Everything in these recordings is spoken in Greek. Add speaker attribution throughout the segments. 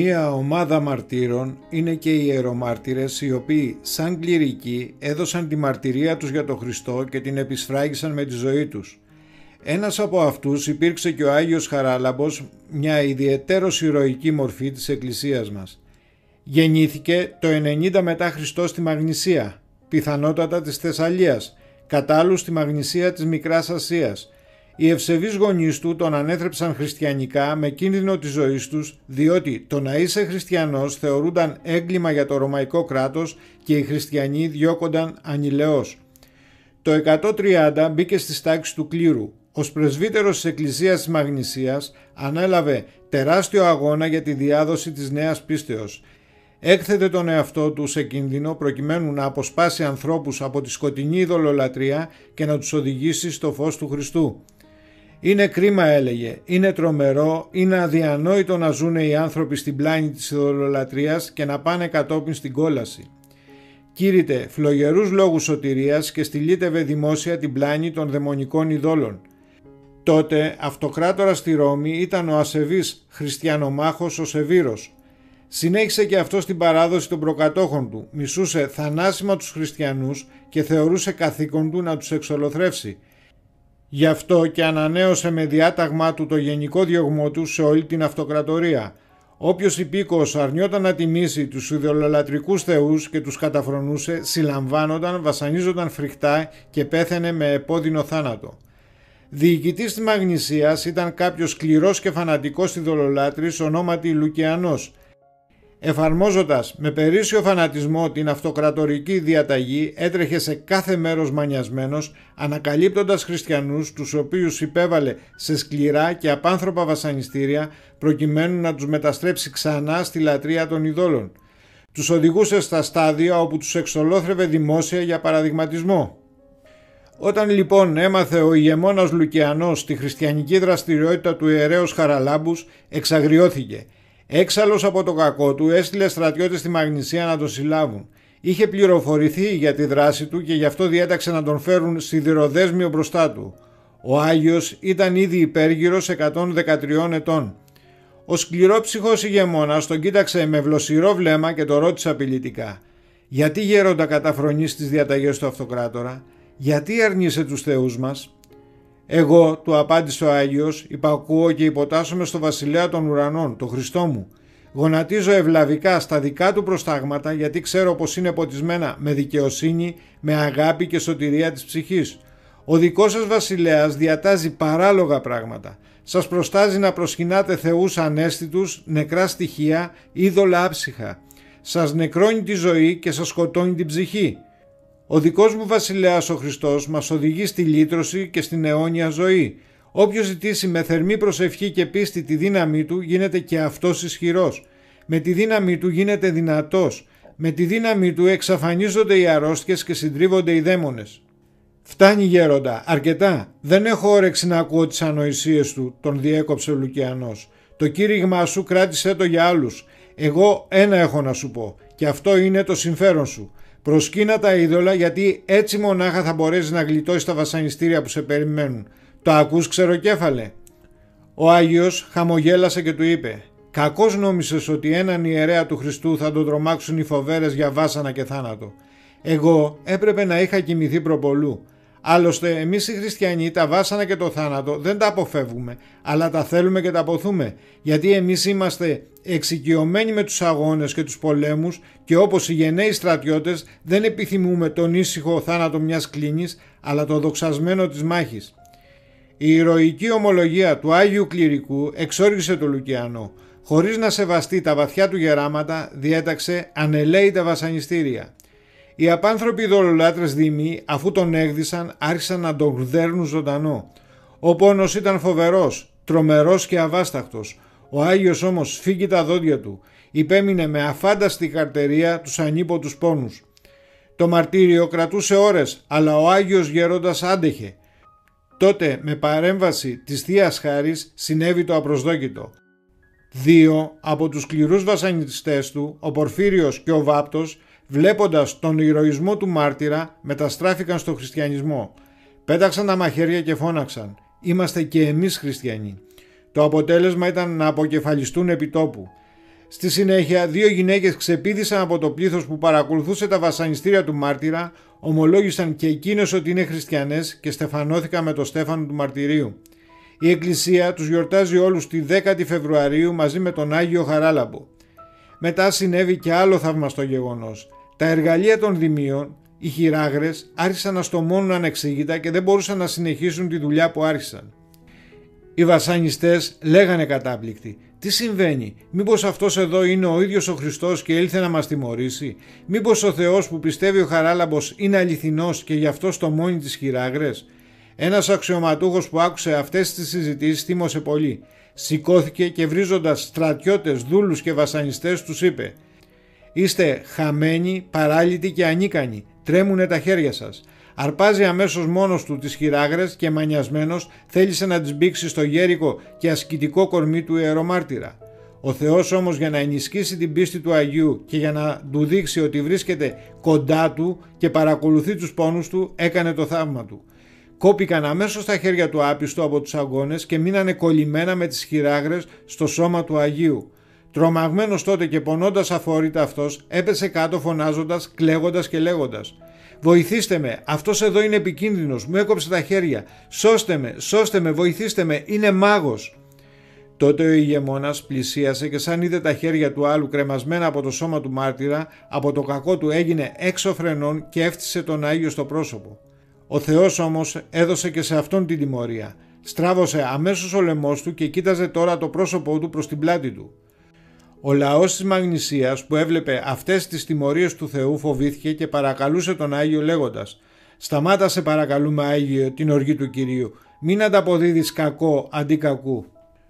Speaker 1: Μία ομάδα μαρτύρων είναι και οι ιερομάρτυρες, οι οποίοι σαν κληρικοί έδωσαν τη μαρτυρία τους για τον Χριστό και την επισφράγισαν με τη ζωή τους. Ένας από αυτούς υπήρξε και ο Άγιος Χαράλαμπος, μια ιδιαιτέρως ηρωική μορφή της Εκκλησίας μας. Γεννήθηκε το 90 μετά Χριστό στη Μαγνησία, πιθανότατα της Θεσσαλίας, κατά άλλους στη Μαγνησία της Μικράς Ασίας. Οι ευσεβείς γονείς του τον ανέθρεψαν χριστιανικά με κίνδυνο της ζωής τους, διότι το να είσαι χριστιανός θεωρούνταν έγκλημα για το Ρωμαϊκό κράτος και οι χριστιανοί διώκονταν ανηλαιώς. Το 130 μπήκε στις τάξεις του κλήρου. Ως πρεσβύτερος της Εκκλησίας της Μαγνησίας ανέλαβε τεράστιο αγώνα για τη διάδοση της νέας πίστεως. Έκθετε τον εαυτό του σε κίνδυνο προκειμένου να αποσπάσει ανθρώπους από τη σκοτεινή ειδωλολατρία και να τους οδηγήσει στο φως του Χριστού. Είναι κρίμα, έλεγε, είναι τρομερό, είναι αδιανόητο να ζουν οι άνθρωποι στην πλάνη της ειδωλολατρίας και να πάνε κατόπιν στην κόλαση. Κήρυτε φλογερούς λόγους σωτηρίας και στυλίτευε δημόσια την πλάνη των δαιμονικών ειδόλων. Τότε αυτοκράτορας στη Ρώμη ήταν ο ασεβής χριστιανομάχος ο Σεβύρος. Συνέχισε και αυτό στην παράδοση των προκατόχων του, μισούσε θανάσιμα τους χριστιανούς και θεωρούσε καθήκον του να τους εξολοθρεύσει. Γι' αυτό και ανανέωσε με διάταγμά του το γενικό διωγμό του σε όλη την αυτοκρατορία. Όποιος υπήκοος αρνιόταν να τιμήσει τους ιδωλολατρικούς θεούς και τους καταφρονούσε, συλλαμβάνονταν, βασανίζονταν φρικτά και πέθαινε με επώδυνο θάνατο. Διοικητής της Μαγνησίας ήταν κάποιος σκληρός και φανατικός ειδωλολάτρης ονόματι Λουκιανός. Εφαρμόζοντας με περίσσιο φανατισμό την αυτοκρατορική διαταγή, έτρεχε σε κάθε μέρος μανιασμένος, ανακαλύπτοντας χριστιανούς τους οποίους υπέβαλε σε σκληρά και απάνθρωπα βασανιστήρια προκειμένου να τους μεταστρέψει ξανά στη λατρεία των ειδόλων. Τους οδηγούσε στα στάδια όπου τους εξολόθρευε δημόσια για παραδειγματισμό. Όταν λοιπόν έμαθε ο ηγεμόνας Λουκιανός τη χριστιανική δραστηριότητα του ιερέως Χαραλάμπους, εξαγριώθηκε. Έξαλλος από το κακό του, έστειλε στρατιώτες στη Μαγνησία να τον συλλάβουν. Είχε πληροφορηθεί για τη δράση του και γι' αυτό διέταξε να τον φέρουν σιδηροδέσμιο μπροστά του. Ο Άγιος ήταν ήδη υπέργυρος 113 ετών. Ο σκληρόψυχος ηγεμόνας τον κοίταξε με βλοσιρό βλέμμα και τον ρώτησε απειλητικά: «Γιατί, γέροντα, καταφρονείς τις διαταγές του αυτοκράτορα? Γιατί αρνείσαι τους θεούς μας?» «Εγώ», του απάντησε ο Άγιος, «υπακούω και υποτάσσομαι στο βασιλέα των ουρανών, το Χριστό μου. Γονατίζω ευλαβικά στα δικά του προστάγματα, γιατί ξέρω πως είναι ποτισμένα με δικαιοσύνη, με αγάπη και σωτηρία της ψυχής. Ο δικός σας βασιλέας διατάζει παράλογα πράγματα. Σας προστάζει να προσκυνάτε θεούς ανέστητους, νεκρά στοιχεία, είδωλα άψυχα. Σας νεκρώνει τη ζωή και σας σκοτώνει την ψυχή. Ο δικός μου βασιλέας ο Χριστός μας οδηγεί στη λύτρωση και στην αιώνια ζωή. Όποιος ζητήσει με θερμή προσευχή και πίστη τη δύναμή του, γίνεται και αυτός ισχυρός. Με τη δύναμή του γίνεται δυνατός. Με τη δύναμή του εξαφανίζονται οι αρρώστιες και συντρίβονται οι δαίμονες». «Φτάνει, γέροντα, αρκετά. Δεν έχω όρεξη να ακούω τις ανοησίες του», τον διέκοψε ο Λουκιανός. «Το κήρυγμά σου κράτησέ το για άλλους. Εγώ ένα έχω να σου πω, και αυτό είναι το συμφέρον σου. Προσκύνα τα είδωλα, γιατί έτσι μονάχα θα μπορέσεις να γλιτώσεις τα βασανιστήρια που σε περιμένουν. Το ακούς, ξεροκέφαλε?» Ο Άγιος χαμογέλασε και του είπε: «Κακώς νόμισες ότι έναν ιερέα του Χριστού θα τον τρομάξουν οι φοβέρες για βάσανα και θάνατο. Εγώ έπρεπε να είχα κοιμηθεί προπολού. Άλλωστε εμείς οι χριστιανοί τα βάσανα και το θάνατο δεν τα αποφεύγουμε, αλλά τα θέλουμε και τα αποθούμε, γιατί εμείς είμαστε εξοικειωμένοι με τους αγώνες και τους πολέμους και όπως οι γενναίοι στρατιώτες δεν επιθυμούμε τον ήσυχο θάνατο μιας κλίνης, αλλά το δοξασμένο της μάχης». Η ηρωική ομολογία του Άγιου Κληρικού εξόργησε το Λουκιανό. Χωρίς να σεβαστεί τα βαθιά του γεράματα, διέταξε ανελαίητα βασανιστήρια. Οι απάνθρωποι ειδωλολάτρες δήμοι, αφού τον έγδισαν, άρχισαν να τον γδέρνουν ζωντανό. Ο πόνος ήταν φοβερός, τρομερός και αβάσταχτος. Ο Άγιος όμως σφίγγει τα δόντια του. Υπέμεινε με αφάνταστη καρτερία τους ανίποτους πόνους. Το μαρτύριο κρατούσε ώρες, αλλά ο Άγιος γέροντας άντεχε. Τότε, με παρέμβαση της Θείας Χάρης, συνέβη το απροσδόκητο. 2 από τους σκληρούς βασανιστές του, ο Πορφύριος και ο Βάπτος, βλέποντας τον ηρωισμό του μάρτυρα, μεταστράφηκαν στο χριστιανισμό. Πέταξαν τα μαχαίρια και φώναξαν: «Είμαστε και εμείς χριστιανοί». Το αποτέλεσμα ήταν να αποκεφαλιστούν επί τόπου. Στη συνέχεια, 2 γυναίκες ξεπήδησαν από το πλήθος που παρακολουθούσε τα βασανιστήρια του μάρτυρα, ομολόγησαν και εκείνες ότι είναι χριστιανές και στεφανώθηκαν με το στέφανο του μαρτυρίου. Η Εκκλησία τους γιορτάζει όλους τη 10η Φεβρουαρίου μαζί με τον Άγιο Χαράλαμπο. Μετά συνέβη και άλλο θαυμαστό γεγονός. Τα εργαλεία των δημίων, οι χειράγρες, άρχισαν να στομώνουν ανεξήγητα και δεν μπορούσαν να συνεχίσουν τη δουλειά που άρχισαν. Οι βασανιστές λέγανε κατάπληκτοι: «Τι συμβαίνει, μήπως αυτός εδώ είναι ο ίδιος ο Χριστός και ήλθε να μας τιμωρήσει? Μήπως ο Θεός που πιστεύει ο Χαράλαμπος είναι αληθινός και γι' αυτό στομώνει τις χειράγρες?» Ένας αξιωματούχος που άκουσε αυτές τις συζητήσεις θύμωσε πολύ. Σηκώθηκε και βρίζοντας στρατιώτες, δούλους και βασανιστές τους είπε: «Είστε χαμένοι, παράλυτοι και ανίκανοι, τρέμουνε τα χέρια σας». Αρπάζει αμέσως μόνος του τις χειράγρες και μανιασμένος θέλησε να τις μπήξει στο γέρικο και ασκητικό κορμί του ιερομάρτυρα. Ο Θεός όμως, για να ενισχύσει την πίστη του Αγίου και για να του δείξει ότι βρίσκεται κοντά του και παρακολουθεί τους πόνους του, έκανε το θαύμα του. Κόπηκαν αμέσως τα χέρια του άπιστου από τους αγώνες και μείνανε κολλημένα με τις χειράγρες στο σώμα του Αγίου. Τρομαγμένος τότε και πονώντας αφόρητα αυτός, έπεσε κάτω φωνάζοντας, κλαίγοντας και λέγοντας: «Βοηθήστε με, αυτός εδώ είναι επικίνδυνος, μου έκοψε τα χέρια, σώστε με, βοηθήστε με, είναι μάγος». Τότε ο ηγεμόνας πλησίασε και σαν είδε τα χέρια του άλλου κρεμασμένα από το σώμα του μάρτυρα, από το κακό του έγινε έξω φρενών και έφτιασε τον Άγιο στο πρόσωπο. Ο Θεός όμως έδωσε και σε αυτόν την τιμωρία. Στράβωσε αμέσως ο λαιμός του και κοίταζε τώρα το πρόσωπό του προς την πλάτη του. Ο λαός της Μαγνησίας που έβλεπε αυτές τις τιμωρίες του Θεού φοβήθηκε και παρακαλούσε τον Άγιο λέγοντας: «Σταμάτα σε παρακαλούμε, Άγιο, την οργή του Κυρίου, μην ανταποδίδεις κακό αντί κακού».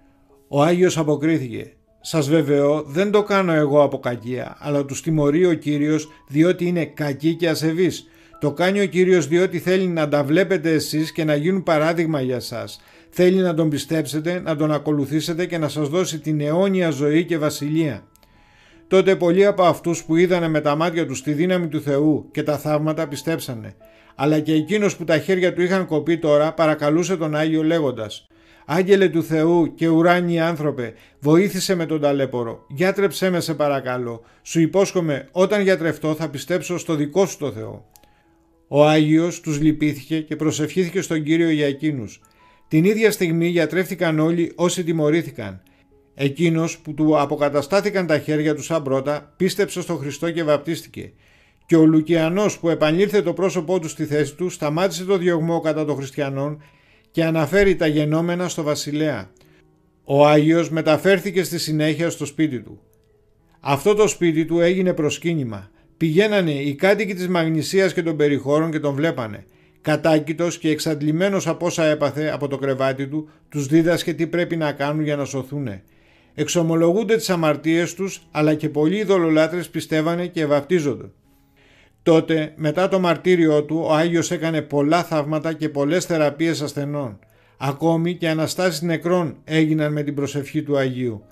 Speaker 1: Ο Άγιος αποκρίθηκε: «Σας βεβαιώ, δεν το κάνω εγώ από κακία, αλλά τους τιμωρεί ο Κύριος διότι είναι κακοί και ασεβείς. Το κάνει ο Κύριος διότι θέλει να τα βλέπετε εσείς και να γίνουν παράδειγμα για σας. Θέλει να τον πιστέψετε, να τον ακολουθήσετε και να σας δώσει την αιώνια ζωή και βασιλεία». Τότε πολλοί από αυτούς που είδανε με τα μάτια τους τη δύναμη του Θεού και τα θαύματα πιστέψανε. Αλλά και εκείνος που τα χέρια του είχαν κοπεί τώρα παρακαλούσε τον Άγιο λέγοντας: «Άγγελε του Θεού και ουράνιοι άνθρωπε, βοήθησε με τον ταλέπορο, γιατρέψέ με σε παρακαλώ. Σου υπόσχομαι όταν γιατρευτώ θα πιστέψω στο δικό σου το Θεό». Ο Άγιος τους λυπήθηκε και προσευχήθηκε στον Κύριο για εκείνους. Την ίδια στιγμή γιατρεύτηκαν όλοι όσοι τιμωρήθηκαν. Εκείνος που του αποκαταστάθηκαν τα χέρια του σαν πρώτα πίστεψε στον Χριστό και βαπτίστηκε. Και ο Λουκιανός που επανήλθε το πρόσωπό του στη θέση του σταμάτησε το διωγμό κατά των χριστιανών και αναφέρει τα γενόμενα στο βασιλέα. Ο Άγιος μεταφέρθηκε στη συνέχεια στο σπίτι του. Αυτό το σπίτι του έγινε προσκύνημα. Πηγαίνανε οι κάτοικοι της Μαγνησίας και των περιχώρων και τον βλέπανε. Κατάκητος και εξαντλημένος από όσα έπαθε από το κρεβάτι του, τους δίδασκε τι πρέπει να κάνουν για να σωθούνε. Εξομολογούνται τις αμαρτίες τους, αλλά και πολλοί ειδωλολάτρες πιστεύανε και βαπτίζονται. Τότε, μετά το μαρτύριό του, ο Άγιος έκανε πολλά θαύματα και πολλές θεραπείες ασθενών. Ακόμη και αναστάσεις νεκρών έγιναν με την προσευχή του Αγίου.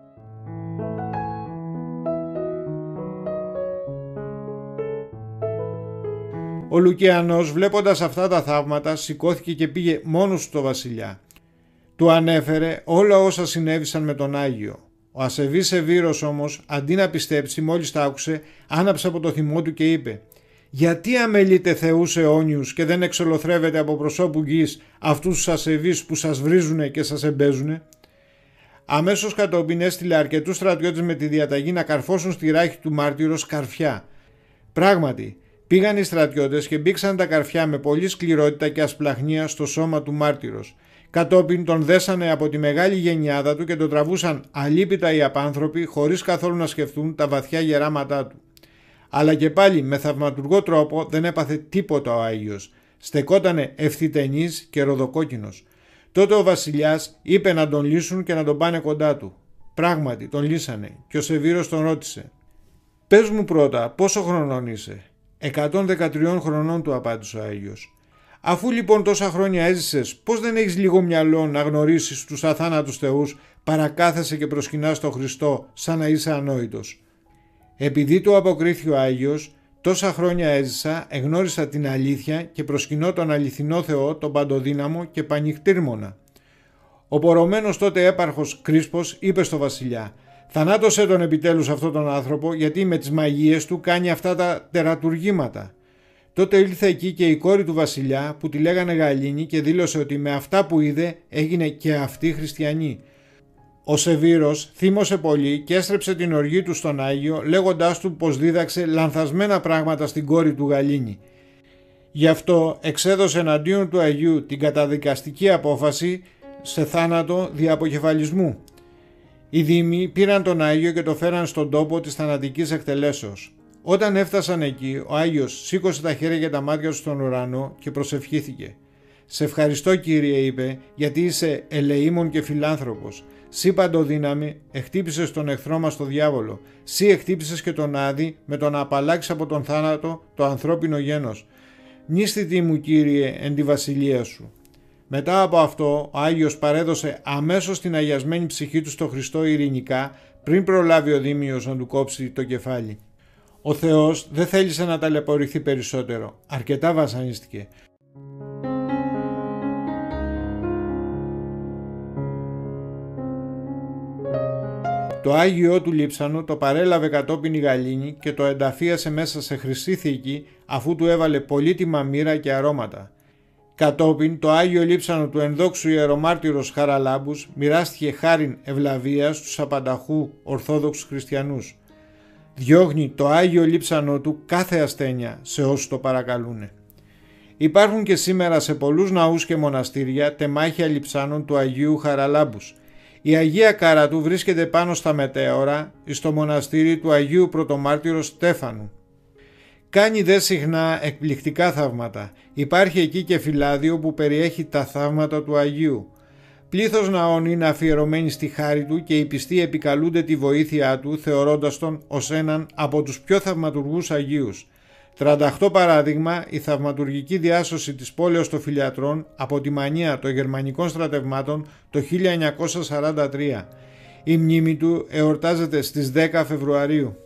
Speaker 1: Ο Λουκιανός, βλέποντας αυτά τα θαύματα, σηκώθηκε και πήγε μόνος του στο βασιλιά. Του ανέφερε όλα όσα συνέβησαν με τον Άγιο. Ο ασεβής Σεβήρος όμως, αντί να πιστέψει, μόλις τα άκουσε, άναψε από το θυμό του και είπε: «Γιατί αμελείτε θεούς αιώνιους και δεν εξολοθρεύετε από προσώπου γης αυτούς τους ασεβείς που σας βρίζουνε και σας εμπέζουνε?» Αμέσως κατόπιν έστειλε αρκετούς στρατιώτες με τη διαταγή να καρφώσουν στη ράχη του μάρτυρος καρφιά. Πράγματι, πήγαν οι στρατιώτες και μπήξαν τα καρφιά με πολλή σκληρότητα και ασπλαχνία στο σώμα του μάρτυρος. Κατόπιν τον δέσανε από τη μεγάλη γενιάδα του και τον τραβούσαν αλίπητα οι απάνθρωποι χωρίς καθόλου να σκεφτούν τα βαθιά γεράματά του. Αλλά και πάλι με θαυματουργό τρόπο δεν έπαθε τίποτα ο Άγιος. Στεκότανε ευθυτενής και ροδοκόκκινος. Τότε ο βασιλιάς είπε να τον λύσουν και να τον πάνε κοντά του. Πράγματι τον λύσανε και ο Σεβήρος τον ρώτησε: «Πες μου πρώτα πόσο χρονών είσαι?» 113 χρονών, του απάντησε ο Άγιος. «Αφού λοιπόν τόσα χρόνια έζησες, πώς δεν έχεις λίγο μυαλό να γνωρίσεις τους αθάνατους θεούς, παρακάθεσαι και προσκυνάς τον Χριστό σαν να είσαι ανόητος?» Επειδή του αποκρίθηκε ο Άγιος, τόσα χρόνια έζησα, εγνώρισα την αλήθεια και προσκυνώ τον αληθινό Θεό, τον παντοδύναμο και πανιχτήρμονα. Ο πορωμένος τότε έπαρχος Κρίσπος είπε στο βασιλιά: Θανάτωσε τον επιτέλους αυτόν τον άνθρωπο, γιατί με τις μαγείες του κάνει αυτά τα τερατουργήματα. Τότε ήλθε εκεί και η κόρη του βασιλιά που τη λέγανε Γαλήνη και δήλωσε ότι με αυτά που είδε έγινε και αυτή χριστιανή. Ο Σεβύρος θύμωσε πολύ και έστρεψε την οργή του στον Άγιο, λέγοντάς του πως δίδαξε λανθασμένα πράγματα στην κόρη του Γαλήνη. Γι' αυτό εξέδωσε εναντίον του Αγίου την καταδικαστική απόφαση σε θάνατο δια αποκεφαλισμού. Οι δήμοι πήραν τον Άγιο και το φέραν στον τόπο της θανατικής εκτελέσεως. Όταν έφτασαν εκεί, ο Άγιος σήκωσε τα χέρια και τα μάτια του στον ουρανό και προσευχήθηκε. «Σε ευχαριστώ, Κύριε», είπε, «γιατί είσαι ελεήμων και φιλάνθρωπος. Σύ παντοδύναμη εχτύπησες τον εχθρό μας το διάβολο. Σύ εχτύπησες και τον Άδη με το να απαλλάξεις από τον θάνατο το ανθρώπινο γένος. Μνήστητη μου, Κύριε, εν τη βασιλεία σου». Μετά από αυτό, ο Άγιος παρέδωσε αμέσως την αγιασμένη ψυχή του στο Χριστό ειρηνικά, πριν προλάβει ο Δήμιος να του κόψει το κεφάλι. Ο Θεός δεν θέλησε να ταλαιπωρηθεί περισσότερο. Αρκετά βασανίστηκε. Το Άγιό του Λείψανου το παρέλαβε κατόπιν η Γαλήνη και το ενταφίασε μέσα σε χρυσή θήκη, αφού του έβαλε πολύτιμα μοίρα και αρώματα. Κατόπιν το Άγιο Λείψανο του ενδόξου ιερομάρτυρος Χαραλάμπους μοιράστηκε χάριν ευλαβίας στους απανταχού Ορθόδοξους Χριστιανούς. Διώχνει το Άγιο Λείψανο του κάθε ασθένεια σε όσους το παρακαλούνε. Υπάρχουν και σήμερα σε πολλούς ναούς και μοναστήρια τεμάχια λειψάνων του Αγίου Χαραλάμπους. Η Αγία Κάρα του βρίσκεται πάνω στα μετέωρα στο μοναστήρι του Αγίου Πρωτομάρτυρος Στέφανου. Κάνει δε συχνά εκπληκτικά θαύματα. Υπάρχει εκεί και φυλάδιο που περιέχει τα θαύματα του Αγίου. Πλήθος ναών είναι αφιερωμένοι στη χάρη του και οι πιστοί επικαλούνται τη βοήθειά του, θεωρώντας τον ως έναν από τους πιο θαυματουργούς Αγίους. 38 παράδειγμα, η θαυματουργική διάσωση της πόλεως των Φιλιατρών από τη μανία των γερμανικών στρατευμάτων το 1943. Η μνήμη του εορτάζεται στις 10 Φεβρουαρίου.